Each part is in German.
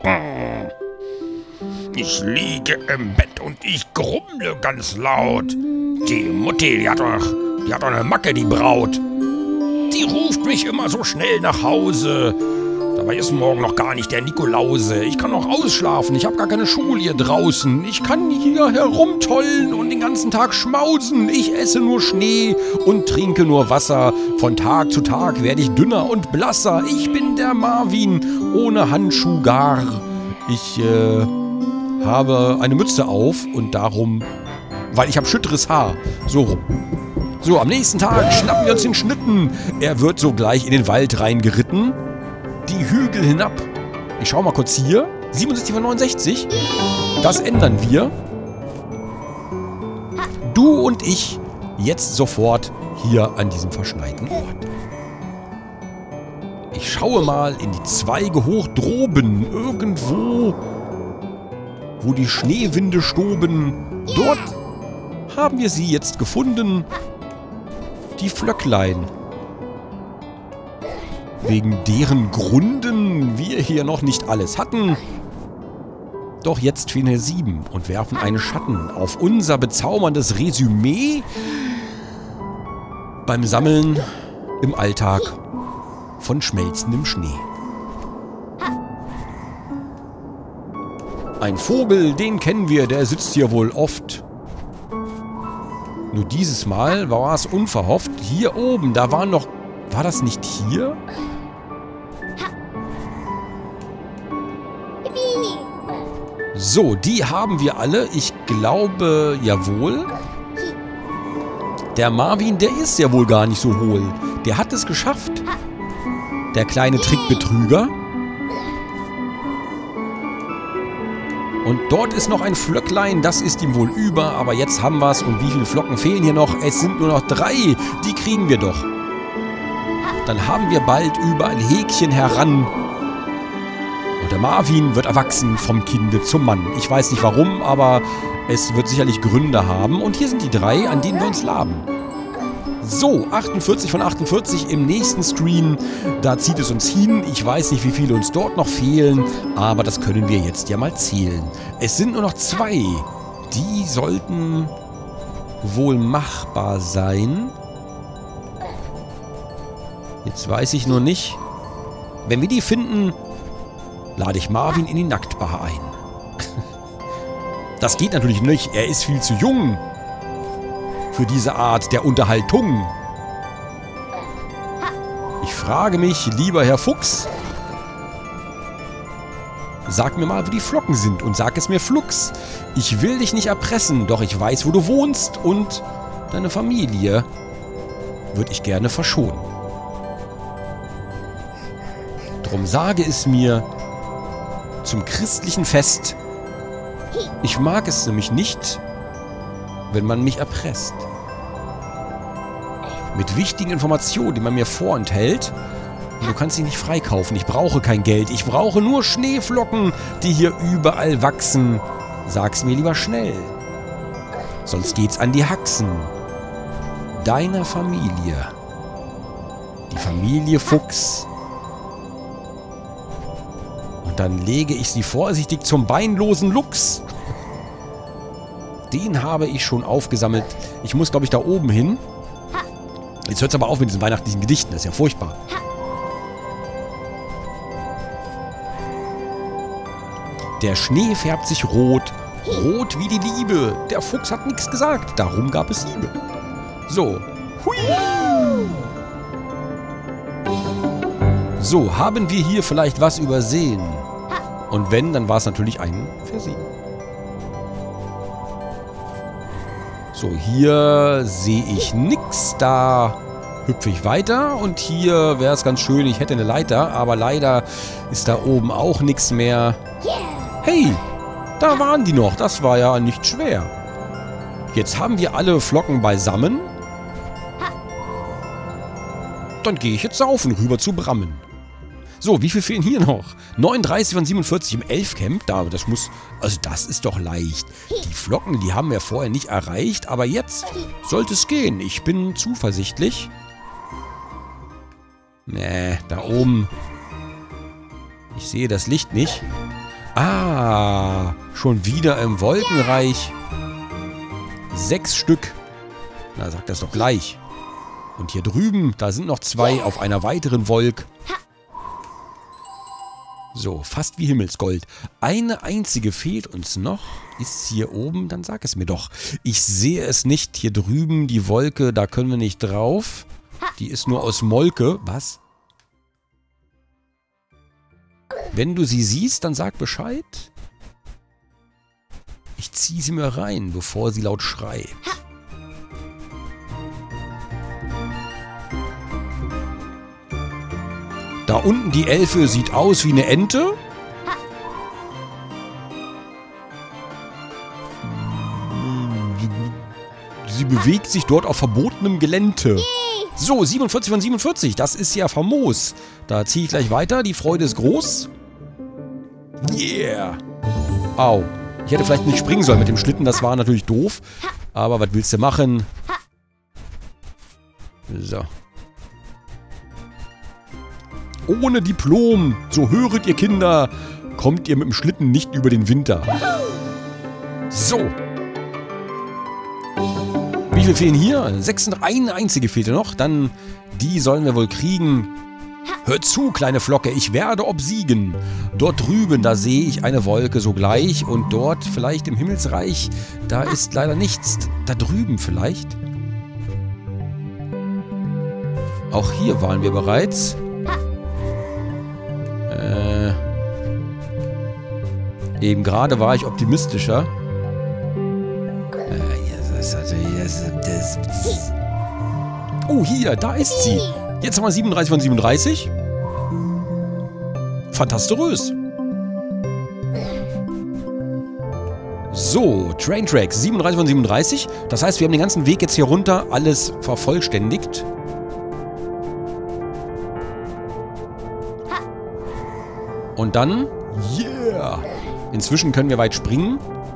Ich liege im Bett und ich grummle ganz laut. Die Mutti, die hat doch eine Macke, die Braut. Die ruft mich immer so schnell nach Hause. Dabei ist morgen noch gar nicht der Nikolause. Ich kann noch ausschlafen, ich habe gar keine Schule hier draußen. Ich kann hier herumtollen und den ganzen Tag schmausen. Ich esse nur Schnee und trinke nur Wasser. Von Tag zu Tag werde ich dünner und blasser. Ich bin der Marvin, ohne Handschuh gar. Ich habe eine Mütze auf und darum, weil ich habe schütteres Haar. So rum. So, am nächsten Tag schnappen wir uns den Schlitten. Er wird sogleich in den Wald reingeritten. Die Hügel hinab. Ich schau mal kurz hier. 67 von 69. Das ändern wir. Du und ich jetzt sofort hier an diesem verschneiten Ort. Ich schaue mal in die Zweige hoch droben. Irgendwo, wo die Schneewinde stoben. Dort haben wir sie jetzt gefunden. Die Flöcklein. Wegen deren Gründen wir hier noch nicht alles hatten. Doch jetzt fehlen hier 7 und werfen einen Schatten auf unser bezauberndes Resümee beim Sammeln im Alltag von schmelzendem Schnee. Ein Vogel, den kennen wir, der sitzt hier wohl oft. Nur dieses Mal war es unverhofft. Hier oben, da waren noch... War das nicht hier? So, die haben wir alle. Ich glaube, jawohl. Der Marvin, der ist ja wohl gar nicht so hohl. Der hat es geschafft. Der kleine Trickbetrüger. Und dort ist noch ein Flöcklein. Das ist ihm wohl über. Aber jetzt haben wir es. Und wie viele Flocken fehlen hier noch? Es sind nur noch 3. Die kriegen wir doch. Dann haben wir bald überall Häkchen heran. Und der Marvin wird erwachsen vom Kinde zum Mann. Ich weiß nicht warum, aber es wird sicherlich Gründe haben. Und hier sind die 3, an denen wir uns laben. So, 48 von 48 im nächsten Screen. Da zieht es uns hin. Ich weiß nicht, wie viele uns dort noch fehlen, aber das können wir jetzt ja mal zählen. Es sind nur noch 2. Die sollten wohl machbar sein. Jetzt weiß ich nur nicht. Wenn wir die finden, lade ich Marvin in die Nacktbar ein. Das geht natürlich nicht. Er ist viel zu jung für diese Art der Unterhaltung. Ich frage mich, lieber Herr Fuchs, sag mir mal, wo die Flocken sind und sag es mir flugs. Ich will dich nicht erpressen, doch ich weiß, wo du wohnst und deine Familie würde ich gerne verschonen. Drum sage es mir zum christlichen Fest. Ich mag es nämlich nicht, wenn man mich erpresst. Mit wichtigen Informationen, die man mir vorenthält. Du kannst sie nicht freikaufen. Ich brauche kein Geld. Ich brauche nur Schneeflocken, die hier überall wachsen. Sag's mir lieber schnell. Sonst geht's an die Haxen. Deiner Familie. Die Familie Fuchs. Und dann lege ich sie vorsichtig zum beinlosen Luchs. Den habe ich schon aufgesammelt. Ich muss, glaube ich, da oben hin. Jetzt hört es aber auf mit diesen weihnachtlichen Gedichten. Das ist ja furchtbar. Der Schnee färbt sich rot. Rot wie die Liebe. Der Fuchs hat nichts gesagt. Darum gab es Hiebe. So. Hui. So, haben wir hier vielleicht was übersehen? Und wenn, dann war es natürlich ein Versehen. So, hier sehe ich nichts. Da hüpfe ich weiter. Und hier wäre es ganz schön, ich hätte eine Leiter. Aber leider ist da oben auch nichts mehr. Hey, da waren die noch. Das war ja nicht schwer. Jetzt haben wir alle Flocken beisammen. Dann gehe ich jetzt saufen, rüber zu Brammen. So, wie viel fehlen hier noch? 39 von 47 im Elfcamp. Das muss... Also das ist doch leicht. Die Flocken, die haben wir vorher nicht erreicht. Aber jetzt sollte es gehen. Ich bin zuversichtlich. Nee, da oben. Ich sehe das Licht nicht. Ah, schon wieder im Wolkenreich. 6 Stück. Na, sag das doch gleich. Und hier drüben, da sind noch 2 auf einer weiteren Wolke. So, fast wie Himmelsgold. Eine einzige fehlt uns noch. Ist hier oben? Dann sag es mir doch. Ich sehe es nicht. Hier drüben die Wolke, da können wir nicht drauf. Die ist nur aus Molke. Was? Wenn du sie siehst, dann sag Bescheid. Ich ziehe sie mir rein, bevor sie laut schreit. Da unten die Elfe sieht aus wie eine Ente. Sie bewegt sich dort auf verbotenem Gelände. So, 47 von 47. Das ist ja famos. Da ziehe ich gleich weiter. Die Freude ist groß. Yeah. Au. Ich hätte vielleicht nicht springen sollen mit dem Schlitten. Das war natürlich doof. Aber was willst du machen? So. Ohne Diplom, so höret ihr Kinder, kommt ihr mit dem Schlitten nicht über den Winter. So. Wie viel fehlen hier? 6, eine einzige fehlte noch. Dann, die sollen wir wohl kriegen. Hört zu, kleine Flocke, ich werde obsiegen. Dort drüben, da sehe ich eine Wolke sogleich. Und dort, vielleicht im Himmelsreich, da ist leider nichts. Da drüben vielleicht. Auch hier waren wir bereits. Eben gerade war ich optimistischer. Oh, hier, da ist sie. Jetzt haben wir 37 von 37. Fantastisch. So, Train Tracks, 37 von 37. Das heißt, wir haben den ganzen Weg jetzt hier runter alles vervollständigt. Und dann, yeah! Inzwischen können wir weit springen.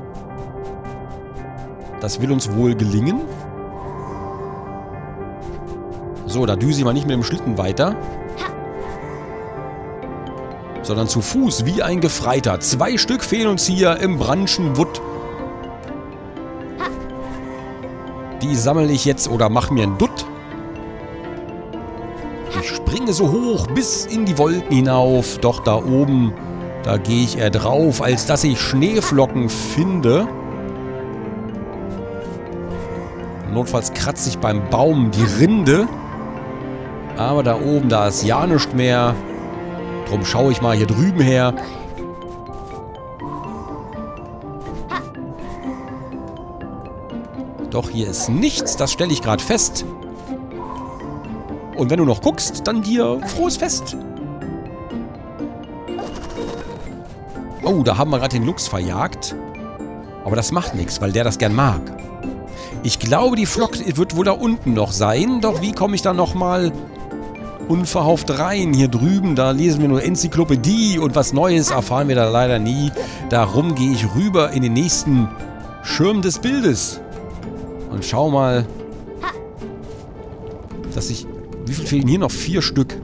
Das will uns wohl gelingen. So, da düse ich mal nicht mit dem Schlitten weiter. Sondern zu Fuß, wie ein Gefreiter. 2 Stück fehlen uns hier im Branschenwood. Die sammle ich jetzt oder mach mir einen Dutt. Ich springe so hoch bis in die Wolken hinauf. Doch da oben, da gehe ich eher drauf, als dass ich Schneeflocken finde. Notfalls kratze ich beim Baum die Rinde. Aber da oben, da ist ja nichts mehr. Drum schaue ich mal hier drüben her. Doch hier ist nichts, das stelle ich gerade fest. Und wenn du noch guckst, dann dir frohes Fest. Oh, da haben wir gerade den Luchs verjagt. Aber das macht nichts, weil der das gern mag. Ich glaube, die Flock wird wohl da unten noch sein. Doch wie komme ich da nochmal unverhofft rein? Hier drüben, da lesen wir nur Enzyklopädie und was Neues erfahren wir da leider nie. Darum gehe ich rüber in den nächsten Schirm des Bildes. Und schau mal, dass ich... Wie viel fehlen hier noch? 4 Stück.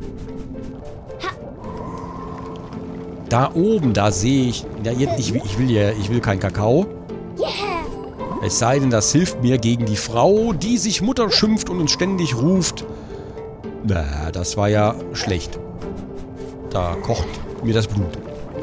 Da oben, da sehe ich... Ja, jetzt, ich will keinen Kakao. Es sei denn, das hilft mir gegen die Frau, die sich Mutter schimpft und uns ständig ruft. Na, das war ja schlecht. Da kocht mir das Blut.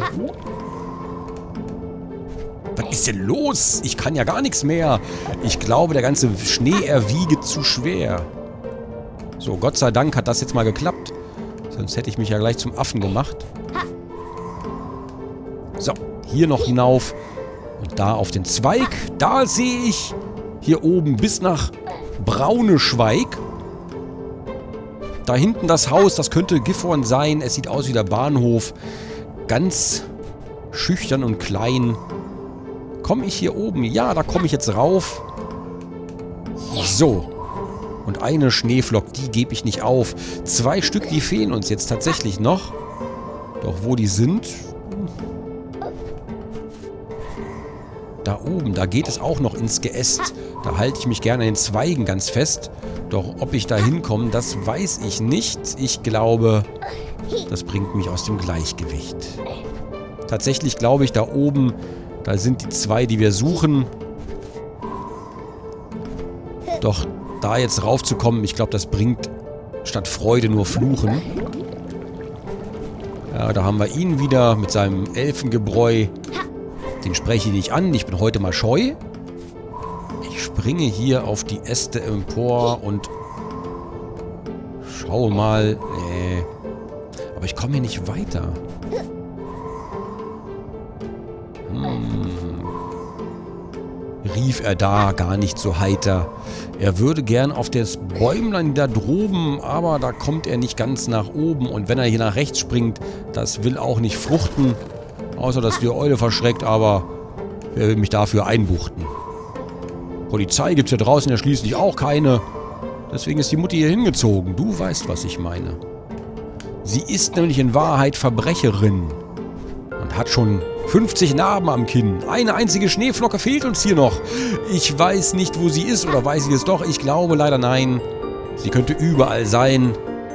Was ist denn los? Ich kann ja gar nichts mehr. Ich glaube, der ganze Schnee erwiege zu schwer. So, Gott sei Dank hat das jetzt mal geklappt. Sonst hätte ich mich ja gleich zum Affen gemacht. So, hier noch hinauf. Und da auf den Zweig, da sehe ich hier oben bis nach Braunschweig. Da hinten das Haus, das könnte Gifhorn sein. Es sieht aus wie der Bahnhof. Ganz schüchtern und klein. Komme ich hier oben? Ja, da komme ich jetzt rauf. So. Und eine Schneeflock, die gebe ich nicht auf. 2 Stück, die fehlen uns jetzt tatsächlich noch. Doch wo die sind... Da oben, da geht es auch noch ins Geäst. Da halte ich mich gerne an den Zweigen ganz fest. Doch ob ich da hinkomme, das weiß ich nicht. Ich glaube, das bringt mich aus dem Gleichgewicht. Tatsächlich glaube ich, da oben, da sind die zwei, die wir suchen. Doch da jetzt raufzukommen, ich glaube, das bringt statt Freude nur Fluchen. Ja, da haben wir ihn wieder mit seinem Elfengebräu. Den spreche ich nicht an. Ich bin heute mal scheu. Ich springe hier auf die Äste empor und schaue mal. Aber ich komme hier nicht weiter. Rief er da, gar nicht so heiter. Er würde gern auf das Bäumlein da droben, aber da kommt er nicht ganz nach oben. Und wenn er hier nach rechts springt, das will auch nicht fruchten. Außer, dass die Eule verschreckt, aber wer will mich dafür einbuchten? Polizei gibt's hier draußen ja schließlich auch keine. Deswegen ist die Mutti hier hingezogen. Du weißt, was ich meine. Sie ist nämlich in Wahrheit Verbrecherin. Und hat schon 50 Narben am Kinn. Eine einzige Schneeflocke fehlt uns hier noch. Ich weiß nicht, wo sie ist. Oder weiß sie es doch? Ich glaube leider nein. Sie könnte überall sein.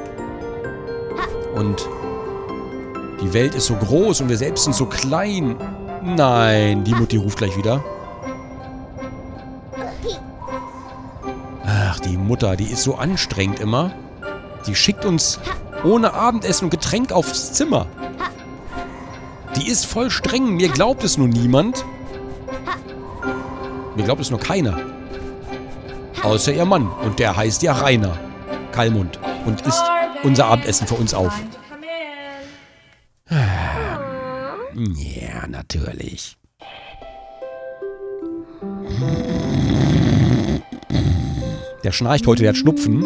Und die Welt ist so groß und wir selbst sind so klein. Nein, die Mutti ruft gleich wieder. Ach, die Mutter, die ist so anstrengend immer. Die schickt uns ohne Abendessen und Getränk aufs Zimmer. Die ist voll streng. Mir glaubt es nur niemand. Mir glaubt es nur keiner. Außer ihr Mann. Und der heißt ja Rainer Kallmund. Und isst unser Abendessen für uns auf. Ja, natürlich. Der schnarcht heute, der hat Schnupfen.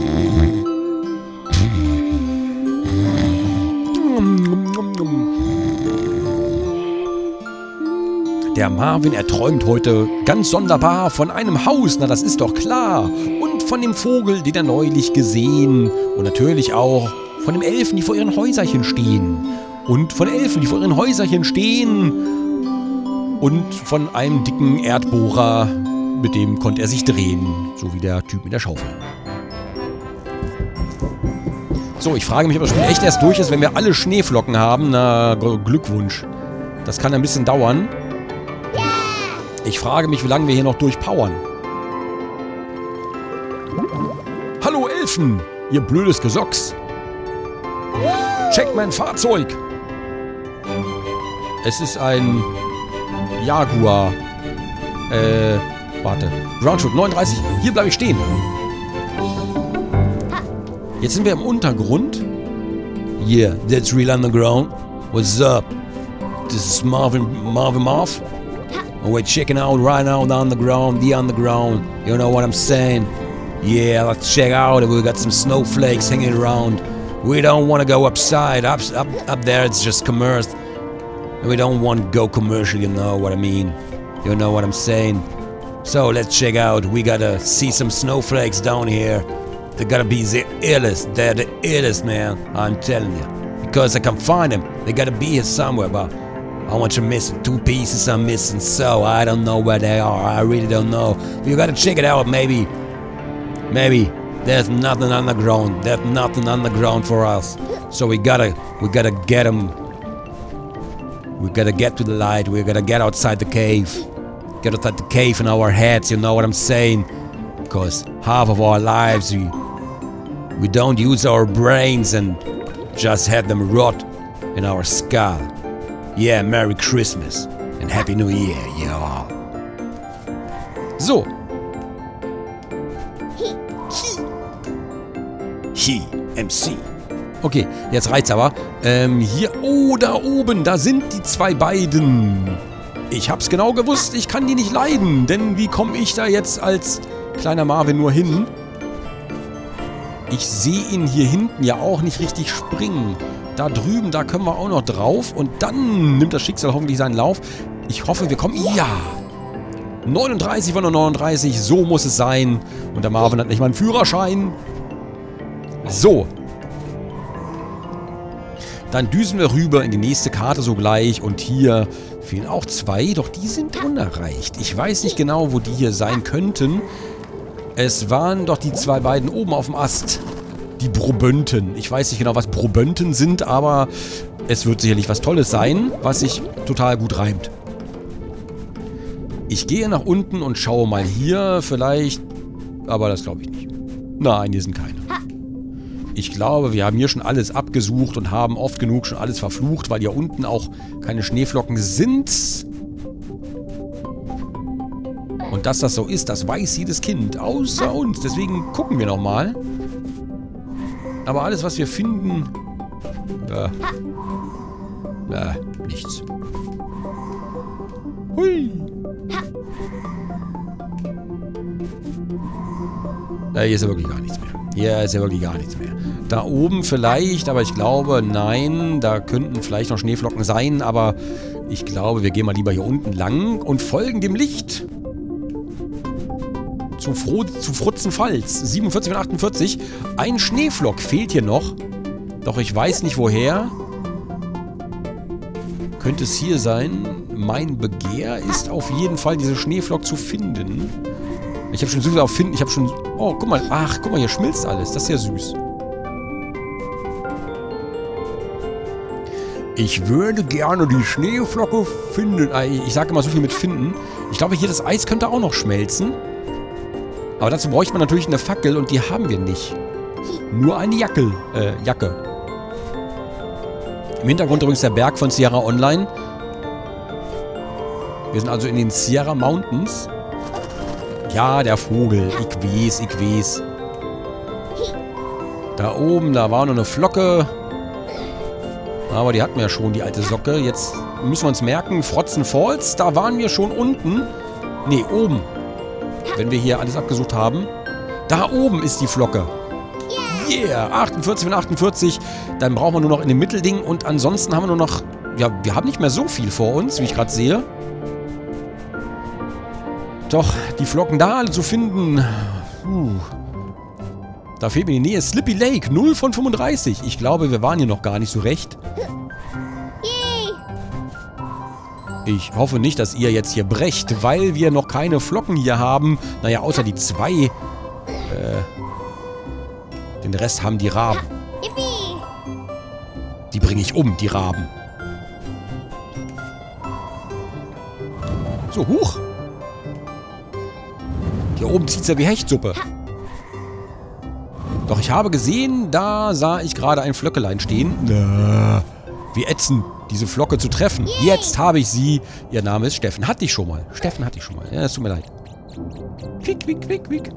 Der Marvin, er träumt heute ganz sonderbar von einem Haus, na das ist doch klar. Und von dem Vogel, den er neulich gesehen. Und natürlich auch von den Elfen, die vor ihren Häuserchen stehen. Und von Elfen, die vor ihren Häuserchen stehen. Und von einem dicken Erdbohrer, mit dem konnte er sich drehen. So wie der Typ mit der Schaufel. So, ich frage mich, ob das Spiel echt erst durch ist, wenn wir alle Schneeflocken haben. Na, Glückwunsch. Das kann ein bisschen dauern. Ich frage mich, wie lange wir hier noch durchpowern. Hallo Elfen, ihr blödes Gesocks. Checkt mein Fahrzeug. Es ist ein Jaguar. Warte. Groundshoot 39. Hier bleibe ich stehen. Jetzt sind wir im Untergrund. Yeah, that's real underground. What's up? This is Marv. And we're checking out right now the underground. You know what I'm saying? Yeah, let's check out it. We got some snowflakes hanging around. We don't want to go upside. Up there it's just commerce. We don't want to go commercial, you know what I mean? You know what I'm saying? So let's check out. We gotta see some snowflakes down here. They gotta be the illest. They're the illest, man. I'm telling you. Because I can find them. They gotta be here somewhere, but I want you missing. 2 pieces I'm missing, so I don't know where they are. I really don't know. But you gotta check it out, maybe. Maybe there's nothing underground. There's nothing underground for us. So we gotta get them. We gotta get to the light. We gotta get outside the cave. Get outside the cave in our heads. You know what I'm saying? Because half of our lives we don't use our brains and just have them rot in our skull. Yeah, Merry Christmas and Happy New Year, y'all. So. He, MC. Okay, jetzt reicht's aber. Hier, oh, da oben, da sind die zwei beiden. Ich hab's genau gewusst, ich kann die nicht leiden. Denn wie komme ich da jetzt als kleiner Marvin nur hin? Ich sehe ihn hier hinten ja auch nicht richtig springen. Da drüben, da können wir auch noch drauf. Und dann nimmt das Schicksal hoffentlich seinen Lauf. Ich hoffe, wir kommen... Ja! 39 von der 39, so muss es sein. Und der Marvin hat nicht mal einen Führerschein. So. Dann düsen wir rüber in die nächste Karte sogleich. Und hier fehlen auch 2, doch die sind unerreicht. Ich weiß nicht genau, wo die hier sein könnten. Es waren doch die 2 beiden oben auf dem Ast. Die Brobönten. Ich weiß nicht genau, was Brobönten sind, aber es wird sicherlich was Tolles sein, was sich total gut reimt. Ich gehe nach unten und schaue mal hier vielleicht, aber das glaube ich nicht. Nein, hier sind keine. Ich glaube, wir haben hier schon alles abgesucht und haben oft genug schon alles verflucht, weil hier unten auch keine Schneeflocken sind. Und dass das so ist, das weiß jedes Kind, außer uns. Deswegen gucken wir nochmal. Aber alles, was wir finden... nichts. Hui. Hier ist ja wirklich gar nichts mehr. Hier ist ja wirklich gar nichts mehr. Da oben vielleicht, aber ich glaube, nein, da könnten vielleicht noch Schneeflocken sein, aber ich glaube, wir gehen mal lieber hier unten lang und folgen dem Licht. Zu Frutzenfalls. 47 von 48. Ein Schneeflock fehlt hier noch. Doch ich weiß nicht woher. Könnte es hier sein? Mein Begehr ist auf jeden Fall, diese Schneeflock zu finden. Ich habe schon so viel auf Finden. Ich habe schon... Oh, guck mal. Ach, guck mal, hier schmilzt alles. Das ist ja süß. Ich würde gerne die Schneeflocke finden. Ich sage immer so viel mit finden. Ich glaube, hier das Eis könnte auch noch schmelzen. Aber dazu bräuchte man natürlich eine Fackel und die haben wir nicht. Nur eine Jacke. Im Hintergrund übrigens der Berg von Sierra Online. Wir sind also in den Sierra Mountains. Ja, der Vogel. Ich weiß. Da oben, da war noch eine Flocke. Aber die hatten wir ja schon, die alte Socke. Jetzt müssen wir uns merken, Frotzen Falls, da waren wir schon unten. Ne, oben. Wenn wir hier alles abgesucht haben. Da oben ist die Flocke. Yeah, 48 von 48. Dann brauchen wir nur noch in dem Mittelding. Und ansonsten haben wir nur noch... Ja, wir haben nicht mehr so viel vor uns, wie ich gerade sehe. Doch, die Flocken da alle zu finden... Da fehlt mir die Nähe. Slippy Lake, 0 von 35. Ich glaube, wir waren hier noch gar nicht so recht. Ich hoffe nicht, dass ihr jetzt hier brecht, weil wir noch keine Flocken hier haben. Naja, außer die 2. Den Rest haben die Raben. Die bringe ich um, die Raben. So, huch. Hier oben zieht es ja wie Hechtsuppe. Doch ich habe gesehen, da sah ich gerade ein Flöckelein stehen. Wie ätzend, diese Flocke zu treffen. Jetzt habe ich sie. Ihr Name ist Steffen. Hatte ich schon mal. Steffen hatte ich schon mal. Ja, es tut mir leid. Quick, quick, quick, quick.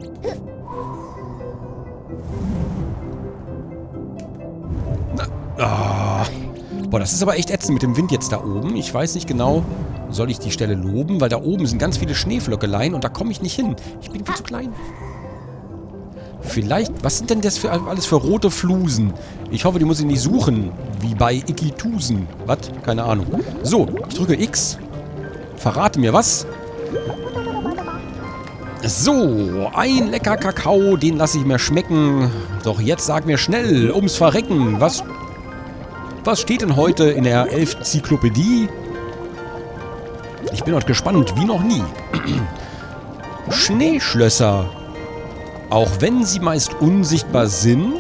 Boah, das ist aber echt ätzend mit dem Wind jetzt da oben. Ich weiß nicht genau, soll ich die Stelle loben? Weil da oben sind ganz viele Schneeflöckelein und da komme ich nicht hin. Ich bin viel zu klein. Vielleicht, was sind denn das für alles für rote Flusen? Ich hoffe, die muss ich nicht suchen. Wie bei Ikitusen. Was? Keine Ahnung. So, ich drücke X. Verrate mir was. So, ein lecker Kakao, den lasse ich mir schmecken. Doch jetzt sag mir schnell, ums Verrecken, was steht denn heute in der Elfenzyklopädie? Ich bin heute gespannt, wie noch nie. Schneeschlösser. Auch wenn sie meist unsichtbar sind,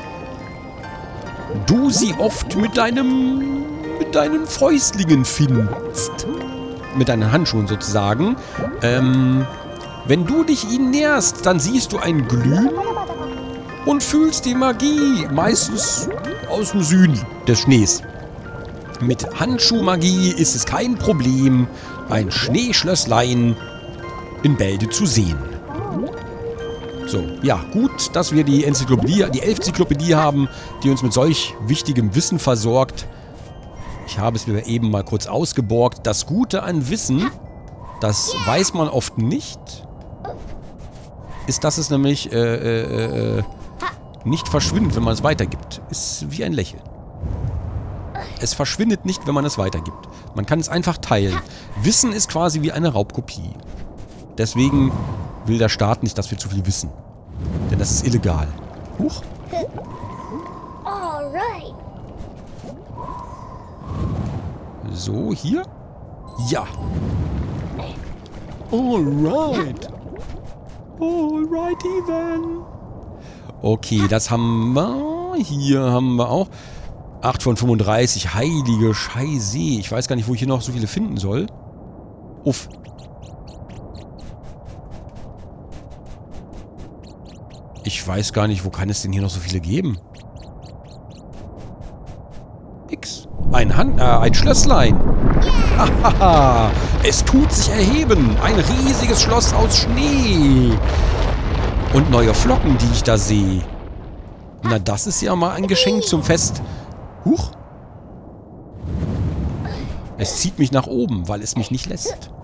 du sie oft mit deinen Fäustlingen findest. Mit deinen Handschuhen sozusagen. Wenn du dich ihnen näherst, dann siehst du ein Glühen und fühlst die Magie, meistens aus dem Süden des Schnees. Mit Handschuhmagie ist es kein Problem, ein Schneeschlösslein in Bälde zu sehen. So, ja, gut, dass wir die Elfenzyklopädie haben, die uns mit solch wichtigem Wissen versorgt. Ich habe es mir eben mal kurz ausgeborgt. Das Gute an Wissen, das weiß man oft nicht, ist, dass es nämlich nicht verschwindet, wenn man es weitergibt. Ist wie ein Lächeln. Es verschwindet nicht, wenn man es weitergibt. Man kann es einfach teilen. Wissen ist quasi wie eine Raubkopie. Deswegen will der Staat nicht, dass wir zu viel wissen. Denn das ist illegal. Huch. So, hier? Ja. Alright. Alrighty then. Okay, das haben wir. Hier haben wir auch. 8 von 35. Heilige Scheiße. Ich weiß gar nicht, wo ich hier noch so viele finden soll. Uff. Ich weiß gar nicht, wo kann es denn hier noch so viele geben? X. Ein Schlösslein. Hahaha. Es tut sich erheben. Ein riesiges Schloss aus Schnee. Und neue Flocken, die ich da sehe. Na, das ist ja mal ein Geschenk zum Fest. Huch. Es zieht mich nach oben, weil es mich nicht lässt.